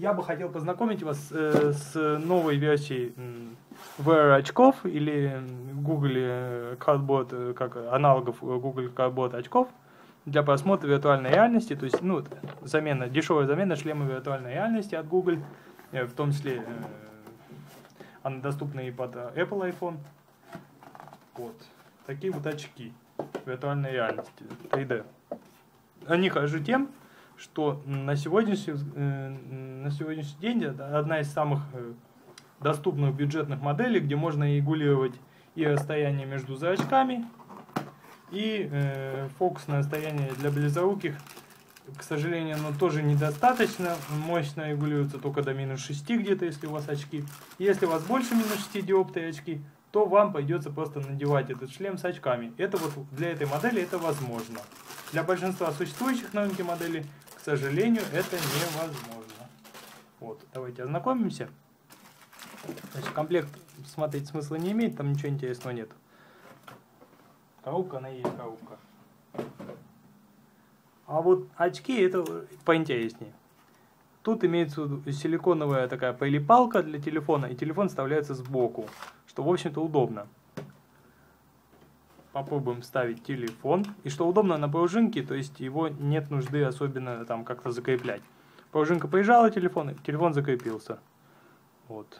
я бы хотел познакомить вас с новой версией VR очков или Google Cardboard, как аналогов Google Cardboard очков для просмотра виртуальной реальности, то есть дешевая замена шлема виртуальной реальности от Google, в том числе она доступна и под Apple iPhone. Вот. Такие вот очки виртуальной реальности 3D. Они хороши тем, что на сегодняшний день это одна из самых доступных бюджетных моделей, где можно регулировать и расстояние между зрачками, и фокусное расстояние для близоруких. К сожалению, оно тоже недостаточно мощно регулируется, только до -6 где-то, если у вас очки. Если у вас больше -6 диоптрий очки, то вам придется просто надевать этот шлем с очками. Это вот для этой модели это возможно. Для большинства существующих на рынке моделей, к сожалению, это невозможно. Вот, давайте ознакомимся. Значит, комплект смотреть смысла не имеет, там ничего интересного нет. Коробка, она и есть коробка. А вот очки это поинтереснее. Тут имеется в виду силиконовая такая прилипалка для телефона, и телефон вставляется сбоку, что в общем-то удобно. Попробуем вставить телефон. И что удобно на пружинке, то есть его нет нужды особенно там как-то закреплять. Пружинка прижала телефон, и телефон закрепился. Вот.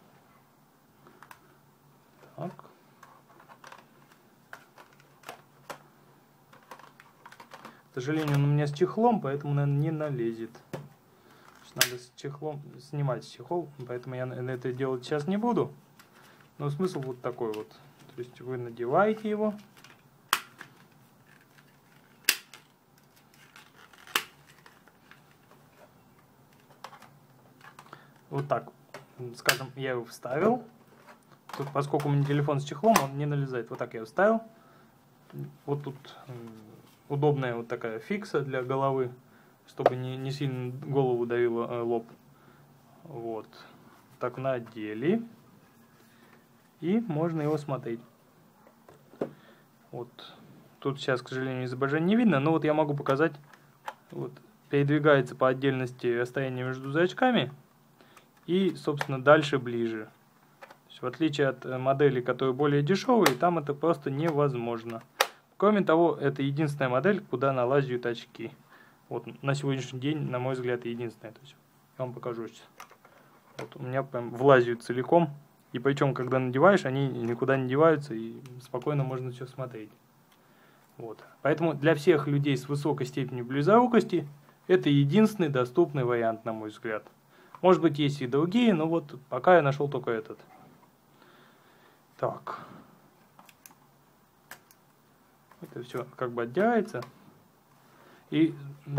Так. К сожалению, он у меня с чехлом, поэтому, наверное, не налезет. Надо с чехлом снимать чехол, поэтому я это делать сейчас не буду. Но смысл вот такой вот. То есть вы надеваете его. Вот так, скажем, я его вставил. Тут, поскольку у меня телефон с чехлом, он не налезает. Вот так я вставил. Вот тут удобная вот такая фикса для головы, чтобы не сильно голову давило лоб. Вот. Так надели. И можно его смотреть. Вот. Тут сейчас, к сожалению, изображение не видно, но вот я могу показать. Вот. Передвигается по отдельности расстояние между зрачками. И, собственно, дальше ближе. То есть, в отличие от моделей, которые более дешевые, там это просто невозможно. Кроме того, это единственная модель, куда налазят очки. Вот на сегодняшний день, на мой взгляд, единственная. То есть, я вам покажу сейчас. Вот у меня прям влазят целиком. И причем, когда надеваешь, они никуда не деваются, и спокойно можно все смотреть. Вот. Поэтому для всех людей с высокой степенью близорукости это единственный доступный вариант, на мой взгляд. Может быть, есть и другие, но вот пока я нашел только этот. Так. Это все как бы отделяется. И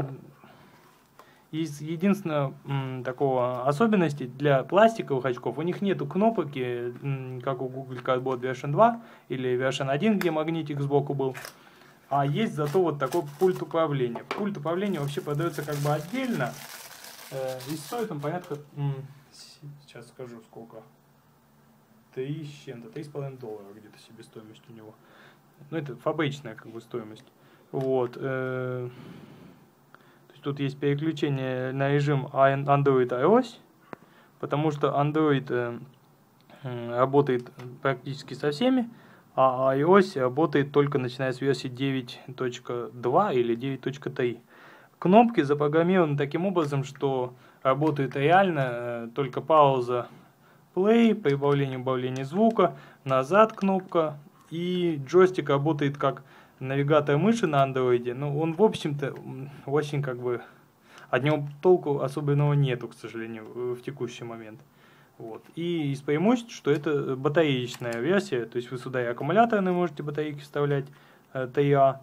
из единственного такого особенности для пластиковых очков, у них нету кнопки, как у Google Cardboard Version 2 или Version 1, где магнитик сбоку был. А есть зато вот такой пульт управления. Пульт управления вообще продается как бы отдельно. И стоит он порядка, сейчас скажу сколько, 3 с чем-то, $3,5 где-то себестоимость у него. Ну, это фабричная как бы стоимость. Вот. То есть тут есть переключение на режим Android iOS, потому что Android работает практически со всеми, а iOS работает только начиная с версии 9.2 или 9.3. Кнопки запрограммированы таким образом, что работает реально только пауза play, прибавление убавление звука, назад кнопка, и джойстик работает как навигатор мыши на андроиде. Но он, в общем-то, очень как бы от него толку особенного нету, к сожалению, в текущий момент. Вот. И из преимуществ, что это батареечная версия, то есть вы сюда и аккумуляторные можете батарейки вставлять, ТА,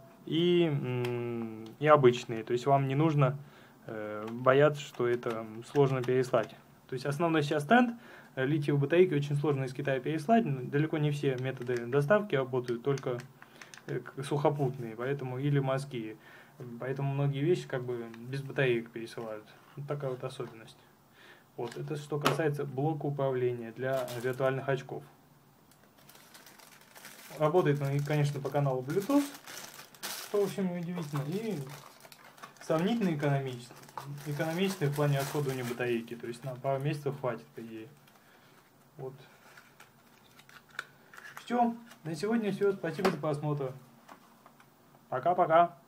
и обычные. То есть вам не нужно бояться, что это сложно переслать. То есть основной сейчас тренд, литиевые батарейки очень сложно из Китая переслать. Далеко не все методы доставки работают, только сухопутные, поэтому или морские. Поэтому многие вещи как бы без батареек пересылают. Вот такая вот особенность. Вот, это что касается блока управления для виртуальных очков. Работает он, конечно, по каналу Bluetooth, что, в общем, удивительно, и сравнительно экономично. экономичный в плане расходования батарейки. То есть на пару месяцев хватит, по идее. Вот. Все. На сегодня все. Спасибо за просмотр. Пока-пока.